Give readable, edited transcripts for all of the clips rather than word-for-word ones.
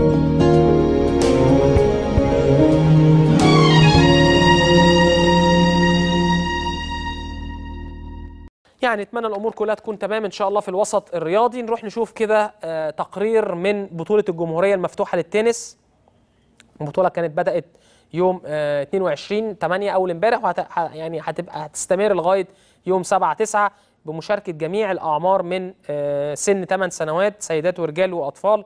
يعني اتمنى الامور كلها تكون تمام ان شاء الله في الوسط الرياضي. نروح نشوف كده تقرير من بطوله الجمهوريه المفتوحه للتنس. البطوله كانت بدات يوم 22/8 اول امبارح، يعني هتستمر لغايه يوم 7/9 بمشاركه جميع الاعمار من سن 8 سنوات، سيدات ورجال واطفال،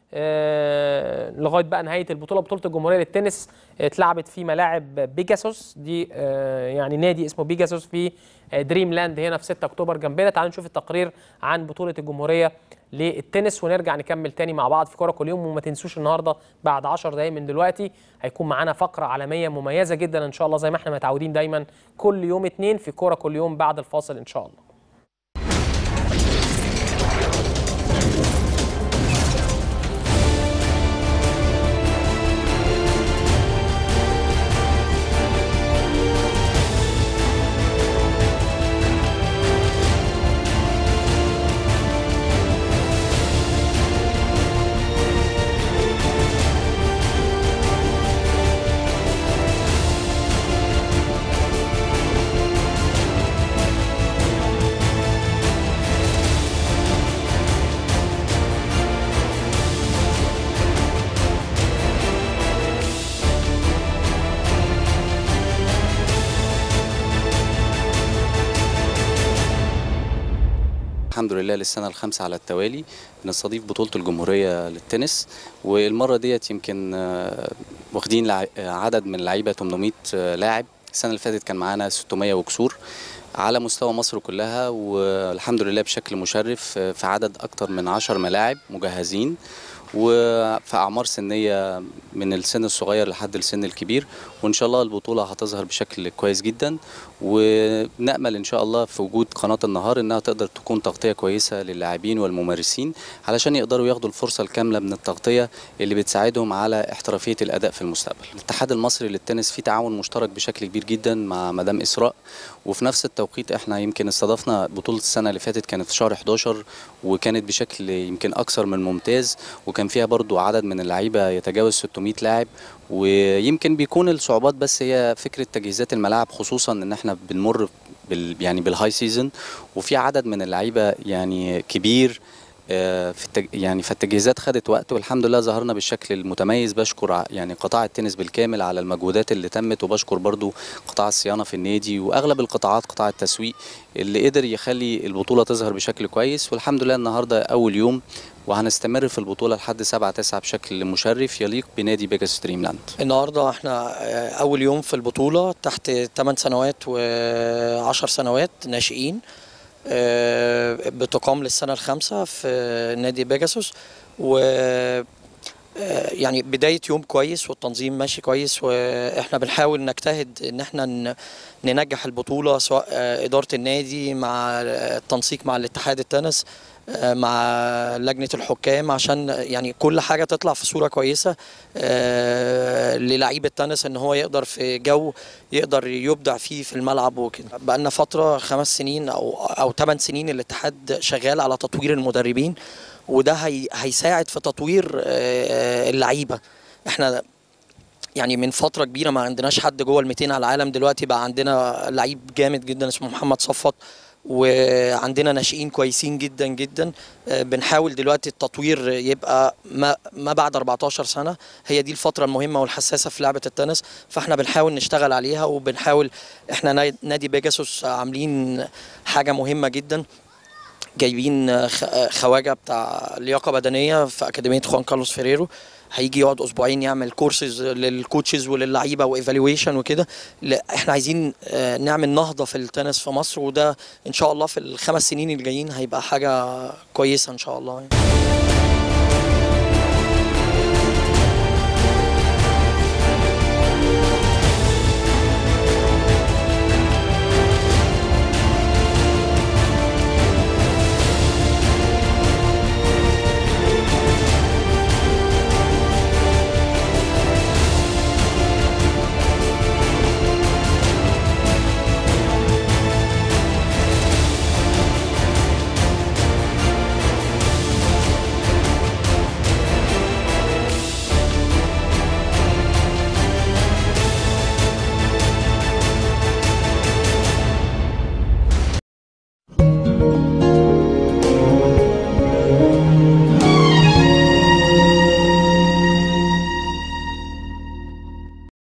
لغايه بقى نهايه البطوله. بطوله الجمهوريه للتنس اتلعبت في ملاعب بيجاسوس دي، يعني نادي اسمه بيجاسوس في دريم لاند هنا في 6 اكتوبر جنبنا. تعالوا نشوف التقرير عن بطوله الجمهوريه للتنس ونرجع نكمل تاني مع بعض في كوره كل يوم. وما تنسوش النهارده بعد 10 دقايق من دلوقتي هيكون معانا فقره عالميه مميزه جدا ان شاء الله، زي ما احنا متعودين دايما كل يوم اثنين في كوره كل يوم بعد الفاصل ان شاء الله. الحمد لله للسنة الخامسة على التوالي بنستضيف بطولة الجمهورية للتنس، والمرة ديت يمكن واخدين عدد من اللعيبة 800 لاعب. السنة اللي فاتت كان معانا 600 وكسور على مستوى مصر كلها، والحمد لله بشكل مشرف في عدد أكتر من 10 ملاعب مجهزين، وفي أعمار سنية من السن الصغير لحد السن الكبير. وإن شاء الله البطولة هتظهر بشكل كويس جدا، ونأمل إن شاء الله في وجود قناة النهار إنها تقدر تكون تغطية كويسة للاعبين والممارسين علشان يقدروا ياخدوا الفرصة الكاملة من التغطية اللي بتساعدهم على احترافية الأداء في المستقبل. الاتحاد المصري للتنس فيه تعاون مشترك بشكل كبير جدا مع مدام إسراء، وفي نفس التوقيت احنا يمكن استضفنا بطولة السنة اللي فاتت كانت في شهر 11 وكانت بشكل يمكن أكثر من ممتاز، وكان فيها برضو عدد من اللعيبة يتجاوز 600 لاعب. ويمكن بيكون الصعوبات بس هي فكرة تجهيزات الملاعب، خصوصا ان احنا بنمر يعني بالهاي سيزون، وفي عدد من اللعيبة يعني كبير يعني فالتجهيزات خدت وقت، والحمد لله ظهرنا بالشكل المتميز. بشكر يعني قطاع التنس بالكامل على المجهودات اللي تمت، وبشكر برضو قطاع الصيانة في النادي واغلب القطاعات، قطاع التسويق اللي قدر يخلي البطولة تظهر بشكل كويس. والحمد لله النهاردة اول يوم، وهنستمر في البطولة لحد 7/9 بشكل مشرف يليق بنادي بيجاسوس دريم لاند. النهارده احنا اول يوم في البطولة تحت 8 سنوات و10 سنوات ناشئين، بتقام للسنة الخامسة في نادي بيجاسوس. و يعني بداية يوم كويس والتنظيم ماشي كويس، واحنا بنحاول نجتهد ان احنا ننجح البطولة، سواء إدارة النادي مع التنسيق مع الاتحاد التنس مع لجنة الحكام، عشان يعني كل حاجة تطلع في صورة كويسة للعيب التنس، ان هو يقدر في جو يقدر يبدع فيه في الملعب وكده. بقالنا فترة 5 سنين او 8 سنين الاتحاد شغال على تطوير المدربين، وده هيساعد في تطوير اللعيبة. احنا يعني من فترة كبيرة ما عندناش حد جوه ال200 على العالم، دلوقتي بقى عندنا لعيب جامد جدا اسمه محمد صفت، وعندنا ناشئين كويسين جدا جدا. بنحاول دلوقتي التطوير يبقى ما بعد 14 سنة، هي دي الفترة المهمة والحساسة في لعبة التنس، فاحنا بنحاول نشتغل عليها. وبنحاول احنا نادي بيجاسوس عاملين حاجة مهمة جدا، جايبين خواجة بتاع لياقة بدنية في أكاديمية خوان كارلوس فيريرو، هيجي يقعد اسبوعين يعمل كورسز للكوتشز وللعيبه وايفالويشن وكده. احنا عايزين نعمل نهضه في التنس في مصر، وده ان شاء الله في ال5 سنين الجايين هيبقى حاجه كويسه ان شاء الله. شكرا.